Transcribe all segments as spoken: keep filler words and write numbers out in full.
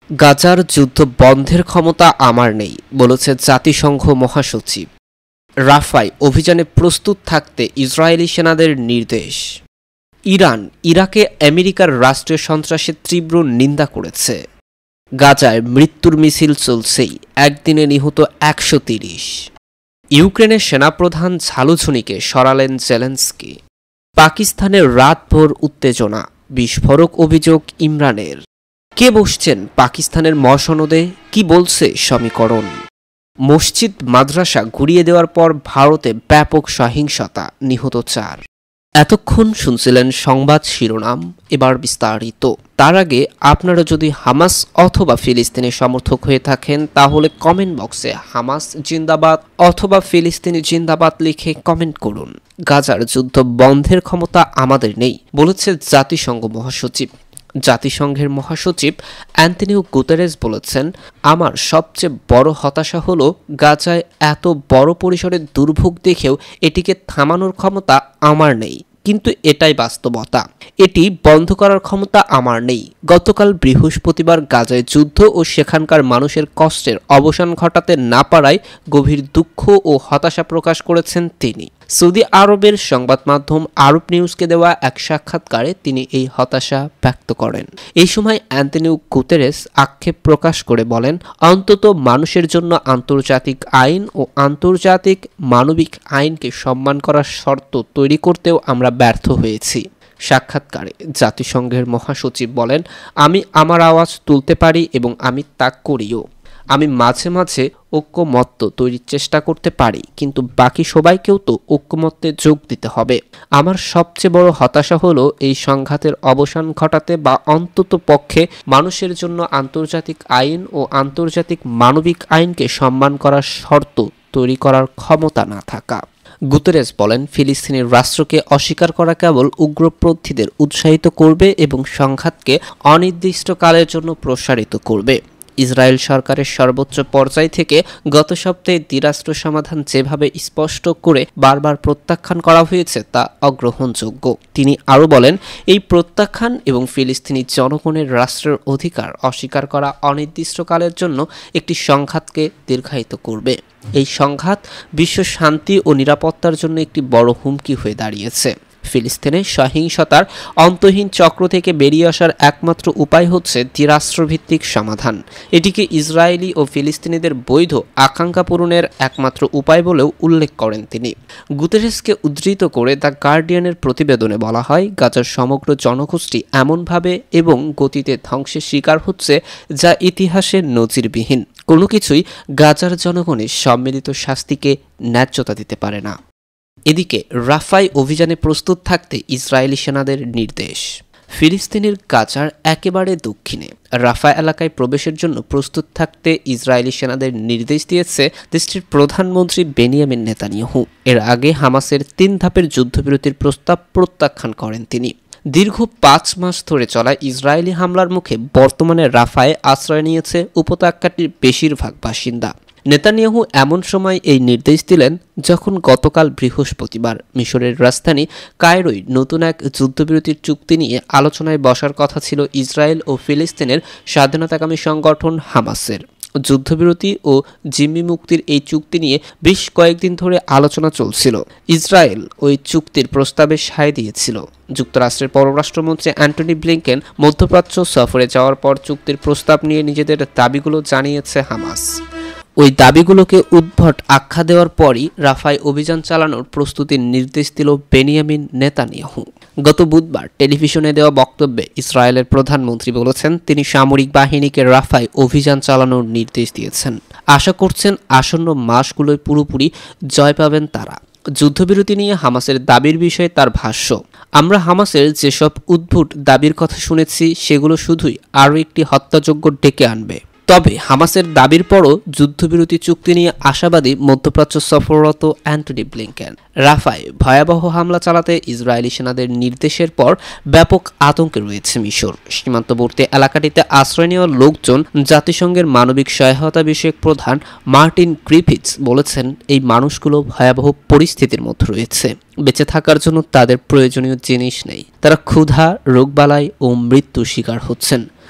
গাজার যুদ্ধ বন্ধের ক্ষমতা আমার নেই, বলেছে জাতিসংঘ মহাসচিব। রাফায় অভিযানে প্রস্তুত থাকতে ইসরায়েলি সেনাদের নির্দেশ। ইরান ইরাকে আমেরিকার রাষ্ট্রীয় সন্ত্রাসের তীব্র নিন্দা করেছে। গাজায় মৃত্যুর মিছিল চলছেই, একদিনে নিহত একশো তিরিশ। ইউক্রেনের সেনাপ্রধান ঝালুঝুনিকে সরালেন জেলেন্সকি। পাকিস্তানের রাতভর উত্তেজনা, বিস্ফোরক অভিযোগ ইমরানের। কে বসছেন পাকিস্তানের মসনদে, কি বলছে সমীকরণ? মসজিদ মাদ্রাসা গুড়িয়ে দেওয়ার পর ভারতে ব্যাপক সহিংসতা, নিহত চার। এতক্ষণ শুনছিলেন সংবাদ শিরোনাম, এবার বিস্তারিত। তার আগে আপনারা যদি হামাস অথবা ফিলিস্তিনের সমর্থক হয়ে থাকেন তাহলে কমেন্ট বক্সে হামাস জিন্দাবাদ অথবা ফিলিস্তিনি জিন্দাবাদ লিখে কমেন্ট করুন। গাজার যুদ্ধ বন্ধের ক্ষমতা আমাদের নেই, বলেছে জাতিসংঘ মহাসচিব। জাতিসংঘের মহাসচিব অ্যান্টনিও গুতেরেস বলেছেন, আমার সবচেয়ে বড় হতাশা হলো গাজায় এত বড় পরিসরের দুর্ভোগ দেখেও এটিকে থামানোর ক্ষমতা আমার নেই, কিন্তু এটাই বাস্তবতা। এটি বন্ধ করার ক্ষমতা আমার নেই। গতকাল বৃহস্পতিবার গাজায় যুদ্ধ ও সেখানকার মানুষের কষ্টের অবসান ঘটাতে না পারায় গভীর দুঃখ ও হতাশা প্রকাশ করেছেন তিনি। সৌদি আরবের সংবাদ মাধ্যম আরব নিউজকে দেওয়া এক সাক্ষাৎকারে তিনি এই হতাশা ব্যক্ত করেন। এই সময় অ্যান্টনিও গুতেরেস আক্ষেপ প্রকাশ করে বলেন, অন্তত মানুষের জন্য আন্তর্জাতিক আইন ও আন্তর্জাতিক মানবিক আইনকে সম্মান করার শর্ত তৈরি করতেও আমরা ব্যর্থ হয়েছি। সাক্ষাৎকারে জাতিসংঘের মহাসচিব বলেন, আমি আমার আওয়াজ তুলতে পারি এবং আমি তা করিও। আমি মাঝে মাঝে ঐক্যমত্য তৈরির চেষ্টা করতে পারি, কিন্তু বাকি সবাইকেও তো ঐক্যমত্যে যোগ দিতে হবে। আমার সবচেয়ে বড় হতাশা হলো এই সংঘাতের অবসান ঘটাতে বা অন্তত পক্ষে মানুষের জন্য আন্তর্জাতিক আইন ও আন্তর্জাতিক মানবিক আইনকে সম্মান করার শর্ত তৈরি করার ক্ষমতা না থাকা। গুতেরেস বলেন, ফিলিস্তিনের রাষ্ট্রকে অস্বীকার করা কেবল উগ্রপন্থীদের উৎসাহিত করবে এবং সংঘাতকে অনির্দিষ্টকালের জন্য প্রসারিত করবে। ইসরায়েল সরকারের সর্বোচ্চ পর্যায় থেকে গত সপ্তাহে দ্বিরাষ্ট্র সমাধান যেভাবে স্পষ্ট করে বারবার প্রত্যাখ্যান করা হয়েছে তা অগ্রহণযোগ্য। তিনি আরও বলেন, এই প্রত্যাখ্যান এবং ফিলিস্তিনি জনগণের রাষ্ট্রের অধিকার অস্বীকার করা অনির্দিষ্টকালের জন্য একটি সংঘাতকে দীর্ঘায়িত করবে। এই সংঘাত বিশ্ব শান্তি ও নিরাপত্তার জন্য একটি বড় হুমকি হয়ে দাঁড়িয়েছে। ফিলিস্তিনের সহিংসতার অন্তহীন চক্র থেকে বেরিয়ে আসার একমাত্র উপায় হচ্ছে দ্বিরাষ্ট্রভিত্তিক সমাধান। এটিকে ইসরায়েলি ও ফিলিস্তিনিদের বৈধ আকাঙ্ক্ষা পূরণের একমাত্র উপায় বলেও উল্লেখ করেন তিনি। গুতেরেসকে উদ্ধৃত করে দ্য গার্ডিয়ানের প্রতিবেদনে বলা হয়, গাজার সমগ্র জনগোষ্ঠী এমনভাবে এবং গতিতে ধ্বংসের শিকার হচ্ছে যা ইতিহাসে নজিরবিহীন। কোনো কিছুই গাজার জনগণের সম্মিলিত শাস্তিকে ন্যায্যতা দিতে পারে না। এদিকে রাফায় অভিযানে প্রস্তুত থাকতে ইসরায়েলি সেনাদের নির্দেশ। ফিলিস্তিনের গাজার একেবারে দক্ষিণে রাফা এলাকায় প্রবেশের জন্য প্রস্তুত থাকতে ইসরায়েলি সেনাদের নির্দেশ দিয়েছে দেশটির প্রধানমন্ত্রী বেনিয়ামিন নেতানিয়াহু। এর আগে হামাসের তিন ধাপের যুদ্ধবিরতির প্রস্তাব প্রত্যাখ্যান করেন তিনি। দীর্ঘ পাঁচ মাস ধরে চলা ইসরায়েলি হামলার মুখে বর্তমানে রাফায় আশ্রয় নিয়েছে উপত্যকাটির বেশিরভাগ বাসিন্দা। নেতানিয়াহু এমন সময় এই নির্দেশ দিলেন যখন গতকাল বৃহস্পতিবার মিশরের রাজধানী কায়রোয় নতুন এক যুদ্ধবিরতির চুক্তি নিয়ে আলোচনায় বসার কথা ছিল ইসরায়েল ও ফিলিস্তিনের স্বাধীনতাকামী সংগঠন হামাসের। যুদ্ধবিরতি ও জিম্মি মুক্তির এই চুক্তি নিয়ে বেশ কয়েকদিন ধরে আলোচনা চলছিল। ইসরায়েল ওই চুক্তির প্রস্তাবে সায় দিয়েছিল। যুক্তরাষ্ট্রের পররাষ্ট্রমন্ত্রী অ্যান্টনি ব্লিংকেন মধ্যপ্রাচ্য সফরে যাওয়ার পর চুক্তির প্রস্তাব নিয়ে নিজেদের দাবিগুলো জানিয়েছে হামাস। ওই দাবিগুলোকে উদ্ভট আখ্যা দেওয়ার পরই রাফায় অভিযান চালানোর প্রস্তুতির নির্দেশ দিল বেনিয়ামিন নেতানিয়াহু। গত বুধবার টেলিভিশনে দেওয়া বক্তব্যে ইসরায়েলের প্রধানমন্ত্রী বলেছেন, তিনি সামরিক বাহিনীকে রাফায় অভিযান চালানোর নির্দেশ দিয়েছেন। আশা করছেন আসন্ন মাসগুলোয় পুরোপুরি জয় পাবেন তারা। যুদ্ধবিরতি নিয়ে হামাসের দাবির বিষয়ে তার ভাষ্য, আমরা হামাসের যেসব উদ্ভট দাবির কথা শুনেছি সেগুলো শুধুই আরও একটি হত্যাযজ্ঞ ডেকে আনবে। তবে হামাসের দাবির পরও যুদ্ধবিরতি চুক্তি নিয়ে আশাবাদী মধ্যপ্রাচ্য সফররত অ্যান্টনি ব্লিংকেন। রাফায় ভয়াবহ হামলা চালাতে ইসরায়েলি সেনাদের নির্দেশের পর ব্যাপক আতঙ্কে রয়েছে মিশর। সীমান্তবর্তী এলাকাটিতে আশ্রয় নেওয়া লোকজন জাতিসংঘের মানবিক সহায়তা বিষয়ক প্রধান মার্টিন গ্রিফিথস বলেছেন, এই মানুষগুলো ভয়াবহ পরিস্থিতির মধ্যে রয়েছে। বেঁচে থাকার জন্য তাদের প্রয়োজনীয় জিনিস নেই। তারা ক্ষুধা, রোগবালাই ও মৃত্যুর শিকার হচ্ছেন।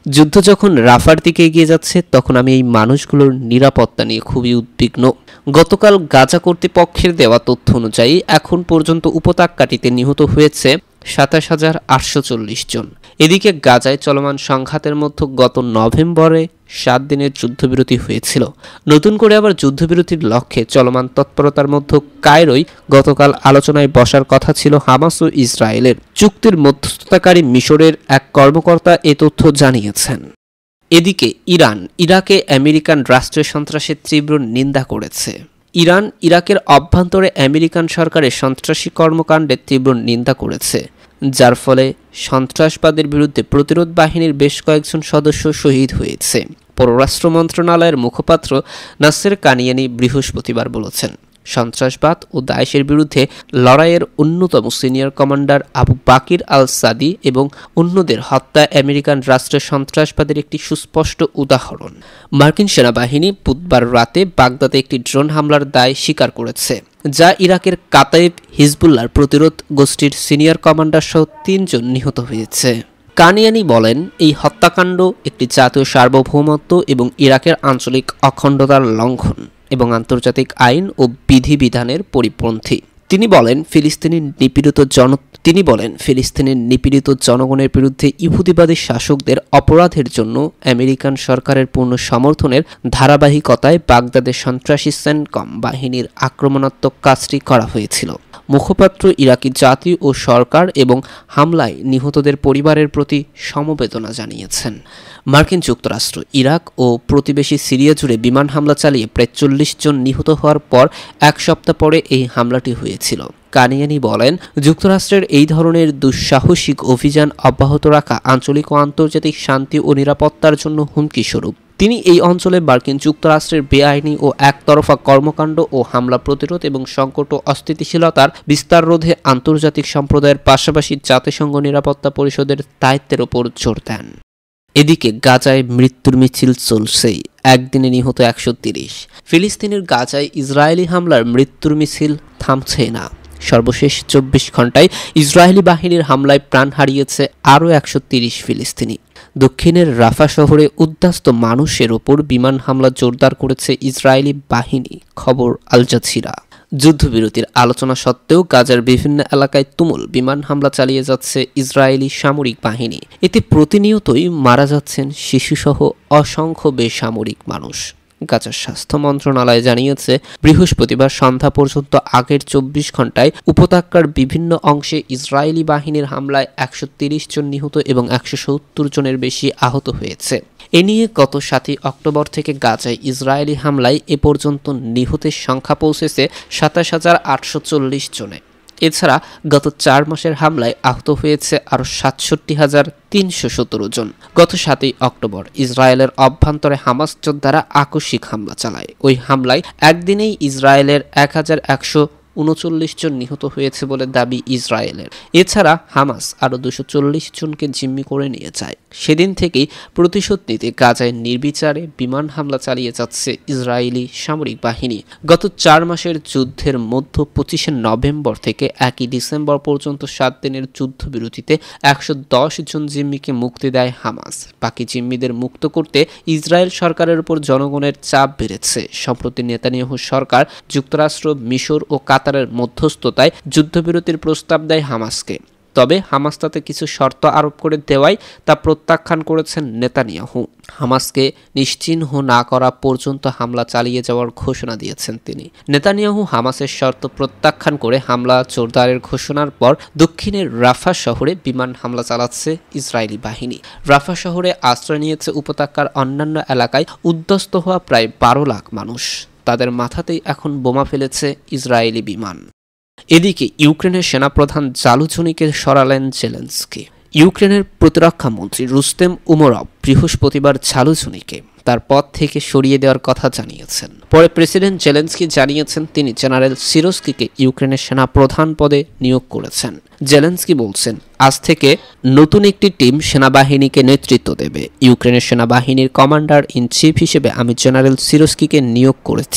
যুদ্ধ যখন রাফার দিকে এগিয়ে যাচ্ছে তখন আমি এই মানুষগুলোর নিরাপত্তা নিয়ে খুবই উদ্বিগ্ন। গতকাল গাজা কর্তৃপক্ষের দেওয়া তথ্য অনুযায়ী এখন পর্যন্ত উপত্যকাটিতে নিহত হয়েছে সাতাশ হাজার আটশো চল্লিশ জন। এদিকে গাজায় চলমান সংঘাতের মধ্যে গত নভেম্বরে সাত দিনের যুদ্ধবিরতি হয়েছিল। নতুন করে আবার যুদ্ধবিরতির লক্ষ্যে চলমান তৎপরতার মধ্যে কায়রোয় গতকাল আলোচনায় বসার কথা ছিল হামাস ও ইসরায়েলের। চুক্তির মধ্যস্থতাকারী মিশরের এক কর্মকর্তা এ তথ্য জানিয়েছেন। এদিকে ইরান ইরাকে আমেরিকান রাষ্ট্রীয় সন্ত্রাসের তীব্র নিন্দা করেছে। ইরান ইরাকের অভ্যন্তরে আমেরিকান সরকারের সন্ত্রাসী কর্মকাণ্ডের তীব্র নিন্দা করেছে, যার ফলে সন্ত্রাসবাদের বিরুদ্ধে প্রতিরোধ বাহিনীর বেশ কয়েকজন সদস্য শহীদ হয়েছে। পররাষ্ট্র মন্ত্রণালয়ের মুখপাত্র নাসের কানিয়ানি বৃহস্পতিবার বলেছেন, সন্ত্রাসবাদ ও দায়েশের বিরুদ্ধে লড়াইয়ের অন্যতম সিনিয়র কমান্ডার আবু বাকির আল সাদি এবং অন্যদের হত্যা আমেরিকান রাষ্ট্রের সন্ত্রাসবাদের একটি সুস্পষ্ট উদাহরণ। মার্কিন সেনাবাহিনী বুধবার রাতে বাগদাদে একটি ড্রোন হামলার দায় স্বীকার করেছে, যা ইরাকের কাতাইব হিজবুল্লাহর প্রতিরোধ গোষ্ঠীর সিনিয়র কমান্ডার সহ তিনজন নিহত হয়েছে। কানিয়ানি বলেন, এই হত্যাকাণ্ড একটি জাতীয় সার্বভৌমত্ব এবং ইরাকের আঞ্চলিক অখণ্ডতার লঙ্ঘন এবং আন্তর্জাতিক আইন ও বিধিবিধানের পরিপন্থী। তিনি বলেন, ফিলিস্তিনি নিপীড়িত জন তিনি বলেন ফিলিস্তিনের নিপীড়িত জনগণের বিরুদ্ধে ইহুদিবাদী শাসকদের অপরাধের জন্য আমেরিকান সরকারের পূর্ণ সমর্থনের ধারাবাহিকতায় বাগদাদের সন্ত্রাসী সেনকম বাহিনীর আক্রমণাত্মক কাজটি করা হয়েছিল। মুখপাত্র ইরাকি জাতি ও সরকার এবং হামলায় নিহতদের পরিবারের প্রতি সমবেদনা জানিয়েছেন। মার্কিন যুক্তরাষ্ট্র ইরাক ও প্রতিবেশী সিরিয়া জুড়ে বিমান হামলা চালিয়ে প্রায় চল্লিশ জন নিহত হওয়ার পর এক সপ্তাহ পরে এই হামলাটি হয়েছিল। কানিয়ানি বলেন, যুক্তরাষ্ট্রের এই ধরনের দুঃসাহসিক অভিযান অব্যাহত রাখা আঞ্চলিক ও আন্তর্জাতিক শান্তি ও নিরাপত্তার জন্য হুমকি স্বরূপ। তিনি এই অঞ্চলে মার্কিন যুক্তরাষ্ট্রের বেআইনি ও একতরফা কর্মকাণ্ড ও হামলা প্রতিরোধ এবং সংকট ও অস্থিতিশীলতার বিস্তার রোধে আন্তর্জাতিক সম্প্রদায়ের পাশাপাশি জাতিসংঘ নিরাপত্তা পরিষদের দায়িত্বের ওপর জোর দেন। এদিকে গাজায় মৃত্যুর মিছিল চলছেই, একদিনে নিহত একশো তিরিশ। ফিলিস্তিনের গাজায় ইসরায়েলি হামলার মৃত্যুর মিছিল থামছে না। সর্বশেষ চব্বিশ ঘন্টায় ইসরায়েলি বাহিনীর হামলায় প্রাণ হারিয়েছে আরও একশো তিরিশ ফিলিস্তিনি। দক্ষিণের রাফা শহরে উদ্বাস্ত মানুষের ওপর বিমান হামলা জোরদার করেছে ইসরায়েলি বাহিনী, খবর আল জাজিরা। যুদ্ধবিরতির আলোচনা সত্ত্বেও গাজার বিভিন্ন এলাকায় তুমুল বিমান হামলা চালিয়ে যাচ্ছে ইসরায়েলি সামরিক বাহিনী। এতে প্রতিনিয়তই মারা যাচ্ছেন শিশুসহ অসংখ্য বেসামরিক মানুষ। গাজার স্বাস্থ্য মন্ত্রণালয় জানিয়েছে, বৃহস্পতিবার সন্ধ্যা পর্যন্ত আগের চব্বিশ ঘন্টায় উপত্যকার বিভিন্ন অংশে ইসরায়েলি বাহিনীর হামলায় একশো তিরিশ জন নিহত এবং একশো সত্তর জনের বেশি আহত হয়েছে। এ নিয়ে গত সাতই অক্টোবর থেকে গাজায় ইসরায়েলি হামলায় এ পর্যন্ত নিহতের সংখ্যা পৌঁছেছে সাতাশ হাজার আটশো চল্লিশ জনে। এছাড়া গত চার মাসের হামলায় আহত হয়েছে আরও সাতষট্টি হাজার তিনশো সতেরো জন। গত সাতই অক্টোবর ইসরায়েলের অভ্যন্তরে হামাস যোদ্ধারা আকস্মিক হামলা চালায়। ওই হামলায় একদিনেই ইসরায়েলের এক হাজার একশো উনচল্লিশ জন নিহত হয়েছে বলে দাবি ইসরায়েলের। এছাড়া হামাস আরও দুশো চল্লিশ জনকে জিম্মি করে নিয়ে যায়। সেদিন থেকেই প্রতিশোধ নিতে গাজায় নির্বিচারে বিমান হামলা চালিয়ে যাচ্ছে ইসরায়েলি সামরিক বাহিনী। গত চার মাসের যুদ্ধের মধ্যে পঁচিশে নভেম্বর থেকে একই ডিসেম্বর পর্যন্ত সাত দিনের যুদ্ধবিরতিতে একশো দশ জন জিম্মিকে মুক্তি দেয় হামাস। বাকি জিম্মিদের মুক্ত করতে ইসরায়েল সরকারের উপর জনগণের চাপ বেড়েছে। সম্প্রতি নেতানিয়াহু সরকার যুক্তরাষ্ট্র, মিশর ও কাতারের মধ্যস্থতায় যুদ্ধবিরতির প্রস্তাব দেয় হামাসকে। তবে হামাস তাতে কিছু শর্ত আরোপ করে দেওয়ায় তা প্রত্যাখ্যান করেছেন নেতানিয়াহু। হামাসকে নিশ্চিহ্ন না করা পর্যন্ত হামলা চালিয়ে যাওয়ার ঘোষণা দিয়েছেন তিনি। নেতানিয়াহু হামাসের শর্ত প্রত্যাখ্যান করে হামলা জোরদারের ঘোষণার পর দক্ষিণের রাফা শহরে বিমান হামলা চালাচ্ছে ইসরায়েলি বাহিনী। রাফা শহরে আশ্রয় নিয়েছে উপত্যকার অন্যান্য এলাকায় উদ্বাস্ত হওয়া প্রায় বারো লাখ মানুষ। তাদের মাথাতেই এখন বোমা ফেলেছে ইসরায়েলি বিমান। এদিকে ইউক্রেনের সেনাপ্রধান জালুঝনিকে সরালেন জেলেনস্কি। ইউক্রেনের প্রতিরক্ষা মন্ত্রী রুস্তেম উমরভ বৃহস্পতিবার জালুঝনিকে তার পদ থেকে সরিয়ে দেওয়ার কথা জানিয়েছেন। পরে প্রেসিডেন্ট জেলেনস্কি জানিয়েছেন তিনি জেনারেল সিরস্কিকে ইউক্রেনের সেনা প্রধান পদে নিয়োগ করেছেন। জেলেনস্কি বলছেন, আজ থেকে নতুন একটি টিম সেনাবাহিনীকে নেতৃত্ব দেবে। ইউক্রেনের সেনাবাহিনীর কমান্ডার ইন চিফ হিসেবে আমি জেনারেল সিরস্কিকে নিয়োগ করেছি।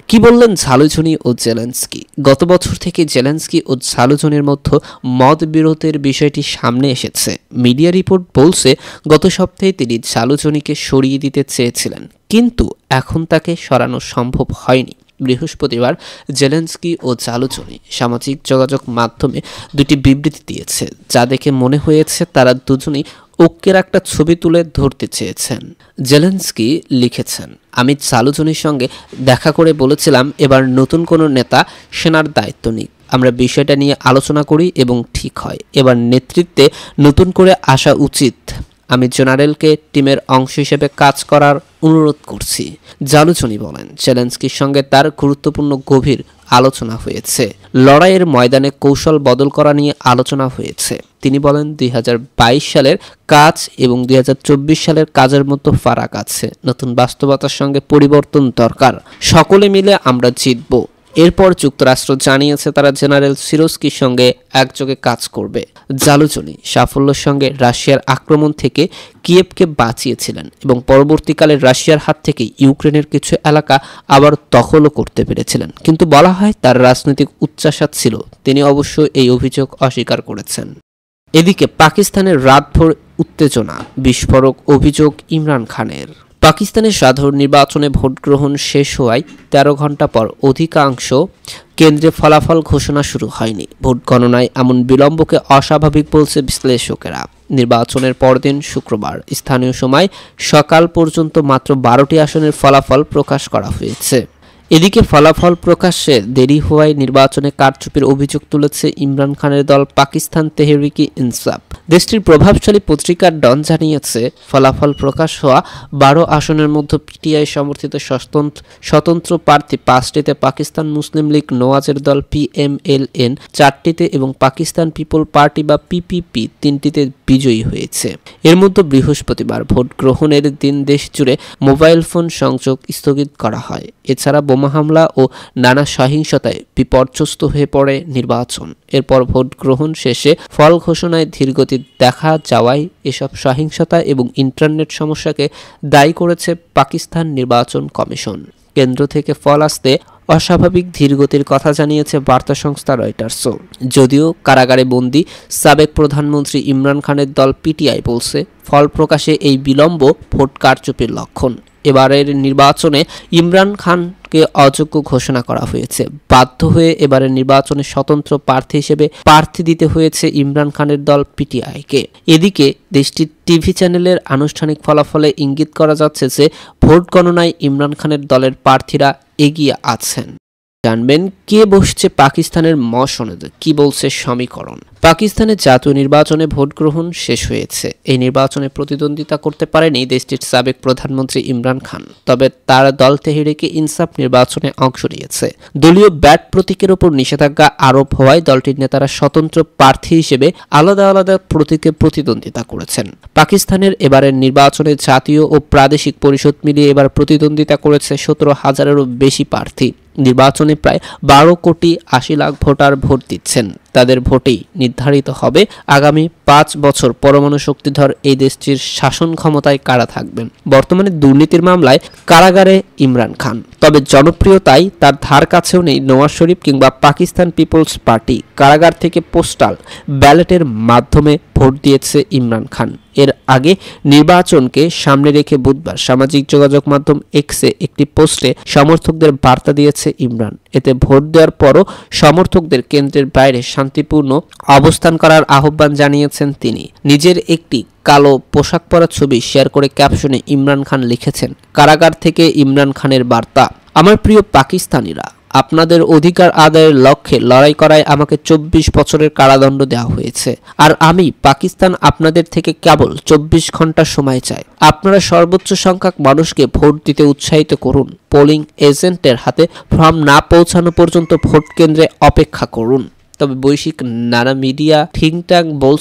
কি বললেন ঝালুঝুনি ও জেলেনস্কি? গত বছর থেকে জেলেনস্কি ও ঝালুঝুনির মধ্যে মতবিরোধের বিষয়টি সামনে এসেছে। মিডিয়া রিপোর্ট বলছে গত সপ্তাহে তিনি ঝালুঝুনিকে সরিয়ে দিতে চেয়েছিলেন, কিন্তু এখন তাকে সরানো সম্ভব হয়নি। বৃহস্পতিবার জেলেনস্কি ও ঝালুঝুনি সামাজিক যোগাযোগ মাধ্যমে দুটি বিবৃতি দিয়েছে, যা দেখে মনে হয়েছে তারা দুজনই ঐক্যের একটা ছবি তুলে ধরতে চেয়েছেন। জেলেনস্কি লিখেছেন, আমি ঝালুঝুনির সঙ্গে দেখা করে বলেছিলাম এবার নতুন কোনো নেতা সেনার দায়িত্ব নিক। আমরা বিষয়টা নিয়ে আলোচনা করি এবং ঠিক হয় এবার নেতৃত্বে নতুন করে আসা উচিত। আমি জেনারেলকে টিমের অংশ হিসেবে কাজ করার অনুরোধ করছি। ঝালুঝুনি বলেন, জেলেনস্কির সঙ্গে তার গুরুত্বপূর্ণ গভীর আলোচনা হয়েছে। লড়াইয়ের ময়দানে কৌশল বদল করা নিয়ে আলোচনা হয়েছে। তিনি বলেন, দুই হাজার বাইশ সালের কাজ এবং দুই হাজার চব্বিশ সালের কাজের মধ্যে ফারাক আছে। নতুন বাস্তবতার সঙ্গে পরিবর্তন দরকার। সকলে মিলে আমরা জিতব। এরপর যুক্তরাষ্ট্র জানিয়েছে তারা জেনারেল সিরস্কির সঙ্গে একযোগে কাজ করবে। ঝালুঝুনি সাফল্যের সঙ্গে রাশিয়ার আক্রমণ থেকে কিয়েভকে বাঁচিয়েছিলেন এবং পরবর্তীকালে রাশিয়ার হাত থেকে ইউক্রেনের কিছু এলাকা আবার দখলও করতে পেরেছিলেন, কিন্তু বলা হয় তার রাজনৈতিক উচ্চাশা ছিল। তিনি অবশ্য এই অভিযোগ অস্বীকার করেছেন। এদিকে পাকিস্তানের রাতভর উত্তেজনা, বিস্ফোরক অভিযোগ ইমরান খানের। পাকিস্তানের সাধারণ নির্বাচনে ভোট গ্রহণ শেষ হওয়ায় তেরো ঘন্টা পর অধিকাংশ কেন্দ্রে ফলাফল ঘোষণা শুরু হয়নি। ভোট গণনায় এমন বিলম্বকে অস্বাভাবিক বলছে বিশ্লেষকেরা। নির্বাচনের পরদিন শুক্রবার স্থানীয় সময় সকাল পর্যন্ত মাত্র বারোটি আসনের ফলাফল প্রকাশ করা হয়েছে। এদিকে ফলাফল প্রকাশে দেরি হওয়ায় নির্বাচনে কারচুপির অভিযোগ তুলেছে ইমরান খানের দল পাকিস্তান তেহরিক ইনসাফ। দেশটির প্রভাবশালী পত্রিকা ডন জানিয়েছে, ফলাফল প্রকাশ হওয়া বারো আসনের মধ্যে পিটিআই সমর্থিত স্বতন্ত্র প্রার্থী পাঁচটিতে, পাকিস্তান মুসলিম লীগ নওয়াজের দল পিএমএলএন চারটিতে এবং পাকিস্তান পিপল পার্টি বা পিপিপি তিনটিতে বিজয়ী হয়েছে। এর মধ্যে বৃহস্পতিবার ভোট গ্রহণের দিন দেশ জুড়ে মোবাইল ফোন সংযোগ স্থগিত করা হয়। এছাড়া বোমা হামলা ও নানা সহিংসতায় বিপর্যস্ত হয়ে পড়ে নির্বাচন। এরপর ভোট গ্রহণ শেষে ফল ঘোষণায় ধীরগতি দেখা যাওয়ায় এসব সহিংসতা এবং ইন্টারনেট সমস্যাকে দায়ী করেছে পাকিস্তান নির্বাচন কমিশন। কেন্দ্র থেকে ফল আসতে অস্বাভাবিক ধীরগতির কথা জানিয়েছে বার্তা সংস্থা রয়টার্সও। যদিও কারাগারে বন্দী সাবেক প্রধানমন্ত্রী ইমরান খানের দল পিটিআই বলছে, ফল প্রকাশে এই বিলম্ব ভোট কারচুপির লক্ষণ। এবারের নির্বাচনে ইমরান খানকে অযোগ্য ঘোষণা করা হয়েছে। বাধ্য হয়ে এবারের নির্বাচনে স্বতন্ত্র প্রার্থী হিসেবে প্রার্থী দিতে হয়েছে ইমরান খানের দল পিটিআইকে। এদিকে দেশটির টিভি চ্যানেলের আনুষ্ঠানিক ফলাফলে ইঙ্গিত করা যাচ্ছে যে ভোট গণনায় ইমরান খানের দলের প্রার্থীরা এগিয়ে আছেন। জানবেন কে বসছে পাকিস্তানের মসনদে, কি বলছে সমীকরণ। পাকিস্তানের জাতীয় নির্বাচনে ভোট গ্রহণ শেষ হয়েছে। এই নির্বাচনে প্রতিদ্বন্দ্বিতা করতে পারেনি দেশটির সাবেক প্রধানমন্ত্রী ইমরান খান, তবে তার দল তেহরিকে ইনসাফ নির্বাচনে অংশ নিয়েছে। দলীয় ব্যাট প্রতীকের উপর নিষেধাজ্ঞা আরোপ হওয়ায় দলটির নেতারা স্বতন্ত্র প্রার্থী হিসেবে আলাদা আলাদা প্রতীকে প্রতিদ্বন্দ্বিতা করেছেন। পাকিস্তানের এবারের নির্বাচনে জাতীয় ও প্রাদেশিক পরিষদ মিলিয়ে এবার প্রতিদ্বন্দ্বিতা করেছে সতেরো হাজারেরও বেশি প্রার্থী। নির্বাচনে প্রায় বারো কোটি আশি লাখ ভোটার ভোট দিচ্ছেন। তাদের ভোটেই নির্ধারিত হবে আগামী পাঁচ বছর পরমাণু শক্তিধর এই দেশটির শাসন ক্ষমতায় কারা থাকবেন। বর্তমানে দুর্নীতির মামলায় কারাগারে ইমরান খান, তবে জনপ্রিয়তায় তার ধার কাছেও নেই নওয়াজ শরীফ কিংবা পাকিস্তান পিপলস পার্টি। কারাগার থেকে পোস্টাল ব্যালটের মাধ্যমে ভোট দিয়েছে ইমরান খান। এর আগে নির্বাচনকে সামনে রেখে বুধবার সামাজিক যোগাযোগ মাধ্যম এক্সে একটি পোস্টে সমর্থকদের বার্তা দিয়েছে ইমরান। এতে ভোট দেওয়ার পরও সমর্থকদের কেন্দ্রের বাইরে শান্তিপূর্ণ অবস্থান করার আহ্বান জানিয়েছেন তিনি। নিজের একটি কালো পোশাক পরা ছবি শেয়ার করে ক্যাপশনে ইমরান খান লিখেছেন, কারাগার থেকে ইমরান খানের বার্তা, আমার প্রিয় পাকিস্তানিরা, আপনাদের অধিকার আদায়ের লক্ষ্যে লড়াই করায় আমাকে চব্বিশ বছরের কারাদণ্ড দেওয়া হয়েছে, আর আমি পাকিস্তান আপনাদের থেকে কেবল চব্বিশ ঘন্টা সময় চাই। আপনারা সর্বোচ্চ সংখ্যক মানুষকে ভোট দিতে উৎসাহিত করুন। পোলিং এজেন্টের হাতে ফর্ম না পৌঁছানো পর্যন্ত ভোট কেন্দ্রে অপেক্ষা করুন। তবে বৈশ্বিক নানা মিডিয়া থিঙ্ক ট্যাঙ্ক বলছে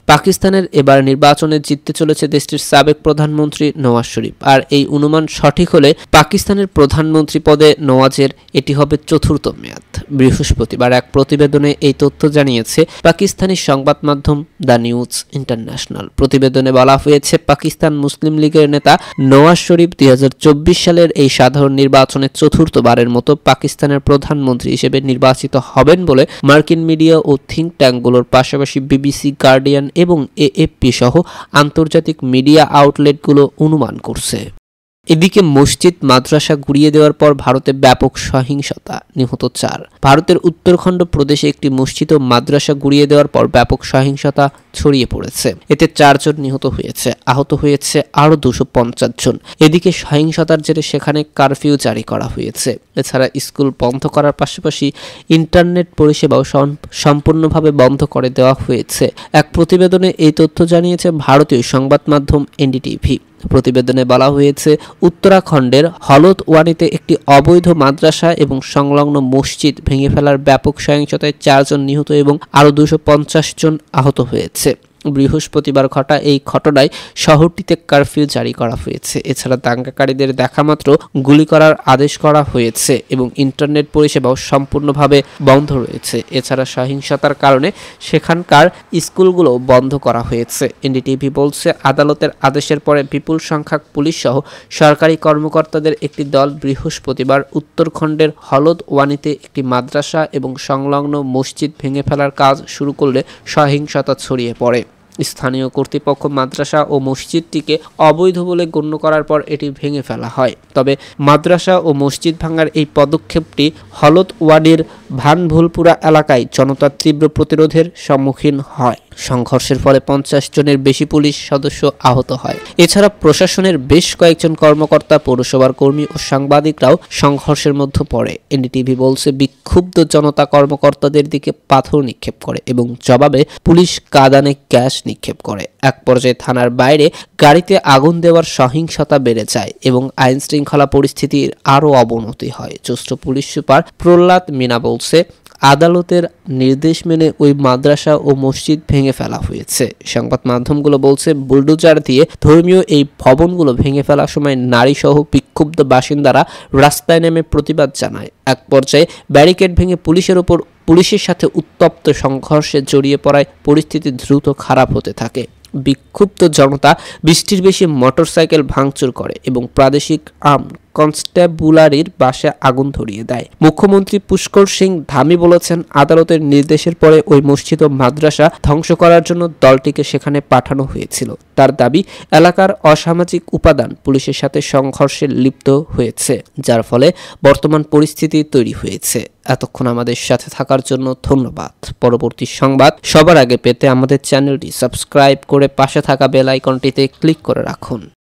পাকিস্তানের এবার নির্বাচনে জিততে চলেছে দেশটির সাবেক প্রধানমন্ত্রী নওয়াজ শরীফ। আর এই অনুমান সঠিক হলে পাকিস্তানের প্রধানমন্ত্রী পদে নওয়াজের এটি হবে চতুর্থ মেয়াদ। বৃহস্পতিবার এক প্রতিবেদনে এই তথ্য জানিয়েছে পাকিস্তানি সংবাদ মাধ্যম দ্য নিউজ ইন্টারন্যাশনাল। প্রতিবেদনে বলা হয়েছে, পাকিস্তান মুসলিম লীগের নেতা নওয়াজ শরীফ দুই হাজার চব্বিশ সালের এই সাধারণ নির্বাচনে চতুর্থবারের মতো পাকিস্তানের প্রধানমন্ত্রী হিসেবে নির্বাচিত হবেন বলে মার্কিন মিডিয়া ও থিঙ্ক ট্যাঙ্কগুলোর পাশাপাশি বিবিসি, গার্ডিয়ান এবং এএফপি সহ আন্তর্জাতিক মিডিয়া আউটলেটগুলো অনুমান করছে। এদিকে মসজিদ মাদ্রাসা গুড়িয়ে দেওয়ার পর ভারতে ব্যাপক সহিংসতা, নিহত চার। ভারতের উত্তরাখণ্ড প্রদেশে একটি মসজিদ ও মাদ্রাসা গুড়িয়ে দেওয়ার পর ব্যাপক সহিংসতা ছড়িয়ে পড়েছে। এতে চারজন নিহত হয়েছে, আহত হয়েছে আরও দুশো পঞ্চাশ জন। এদিকে সহিংসতার জেরে সেখানে কারফিউ জারি করা হয়েছে। এছাড়া স্কুল বন্ধ করার পাশাপাশি ইন্টারনেট পরিষেবাও সম্পূর্ণভাবে বন্ধ করে দেওয়া হয়েছে। এক প্রতিবেদনে এই তথ্য জানিয়েছে ভারতীয় সংবাদ মাধ্যম এনডিটিভি। প্রতিবেদনে বলা হয়েছে, উত্তরাখণ্ডের হলদওয়ানিতে একটি অবৈধ মাদ্রাসা এবং সংলগ্ন মসজিদ ভেঙে ফেলার ব্যাপক সহিংসতায় চারজন নিহত এবং আরও দুশো পঞ্চাশ জন আহত হয়েছে। বৃহস্পতিবার ঘটা এই ঘটনায় শহরটিতে কারফিউ জারি করা হয়েছে। এছাড়া দাঙ্গাকারীদের দেখামাত্র গুলি করার আদেশ করা হয়েছে এবং ইন্টারনেট পরিষেবাও সম্পূর্ণভাবে বন্ধ রয়েছে। এছাড়া সহিংসতার কারণে সেখানকার স্কুলগুলো বন্ধ করা হয়েছে। এনডিটিভি বলছে, আদালতের আদেশের পরে বিপুল সংখ্যক পুলিশ সহ সরকারি কর্মকর্তাদের একটি দল বৃহস্পতিবার উত্তরাখণ্ডের হলদওয়ানিতে একটি মাদ্রাসা এবং সংলগ্ন মসজিদ ভেঙে ফেলার কাজ শুরু করলে সহিংসতা ছড়িয়ে পড়ে। স্থানীয় কর্তৃপক্ষ মাদ্রাসা ও মসজিদটিকে অবৈধ বলে গণ্য করার পর এটি ভেঙে ফেলা হয়। তবে মাদ্রাসা ও মসজিদ ভাঙার এই পদক্ষেপটি হলদওয়ানির ভানভুলপুরা এলাকায় জনতার তীব্র প্রতিরোধের সম্মুখীন হয়। সংঘর্ষের ফলে পঞ্চাশ জনের বেশি পুলিশ সদস্য আহত হয়। এছাড়া প্রশাসনের বেশ কয়েকজন কর্মকর্তা, পৌরসভার কর্মী ও সাংবাদিকরাও সংঘর্ষের মধ্যে পড়ে। এনডিটিভি বলছে, বিক্ষুব্ধ জনতা কর্মকর্তাদের দিকে পাথর নিক্ষেপ করে এবং জবাবে পুলিশ কাঁদানে গ্যাস নিক্ষেপ করে। এক পর্যায়ে থানার বাইরে গাড়িতে আগুন দেওয়ার সহিংসতা বেড়ে যায় এবং আইন শৃঙ্খলা পরিস্থিতির আরও অবনতি হয়। জ্যেষ্ঠ পুলিশ সুপার প্রহ্লাদ মিনা বলছে, আদালতের নির্দেশ মেনে ওই মাদ্রাসা ও মসজিদ ভেঙে ফেলা হয়েছে। সংবাদ মাধ্যমগুলো বলছে, বুলডোজার দিয়ে ধর্মীয় এই ভবনগুলো ভেঙে ফেলার সময় নারী সহ বিক্ষুব্ধ বাসিন্দারা রাস্তায় নেমে প্রতিবাদ জানায়। এক পর্যায়ে ব্যারিকেড ভেঙে পুলিশের ওপর পুলিশের সাথে উত্তপ্ত সংঘর্ষে জড়িয়ে পড়ায় পরিস্থিতি দ্রুত খারাপ হতে থাকে। বিক্ষুব্ধ জনতা বৃষ্টির বেশি মোটরসাইকেল ভাঙচুর করে এবং প্রাদেশিক আর্ম কনস্টেবুলারির বাসে আগুন ধরিয়ে দেয়। মুখ্যমন্ত্রী পুষ্কর সিং ধামি বলেছেন, আদালতের নির্দেশের পরে ওই মসজিদ ও মাদ্রাসা ধ্বংস করার জন্য দলটিকে সেখানে পাঠানো হয়েছিল। তার দাবি, এলাকার অসামাজিক উপাদান পুলিশের সাথে সংঘর্ষে লিপ্ত হয়েছে, যার ফলে বর্তমান পরিস্থিতি তৈরি হয়েছে। এতক্ষণ আমাদের সাথে থাকার জন্য ধন্যবাদ। পরবর্তী সংবাদ সবার আগে পেতে আমাদের চ্যানেলটি সাবস্ক্রাইব করে পাশে থাকা বেল আইকনটিতে ক্লিক করে রাখুন।